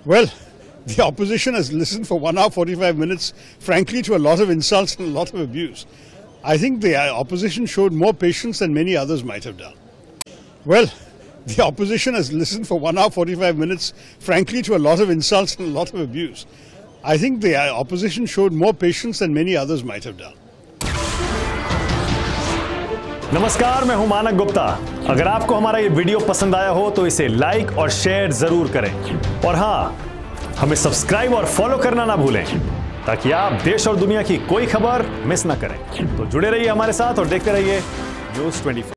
Well, the opposition has listened for 1 hour 45 minutes, frankly, to a lot of insults and a lot of abuse. I think the opposition showed more patience than many others might have done. Well, the opposition has listened for 1 hour 45 minutes, frankly, to a lot of insults and a lot of abuse. I think the opposition showed more patience than many others might have done. नमस्कार, मैं हूं मानक गुप्ता। अगर आपको हमारा ये video पसंद आया हो तो इसे लाइक और शेयर जरूर करें और हां, हमें सब्सक्राइब और फॉलो करना ना भूलें ताकि आप देश और दुनिया की कोई खबर मिस ना करें। तो जुड़े रहिए हमारे साथ और देखते रहिए न्यूज़ 24।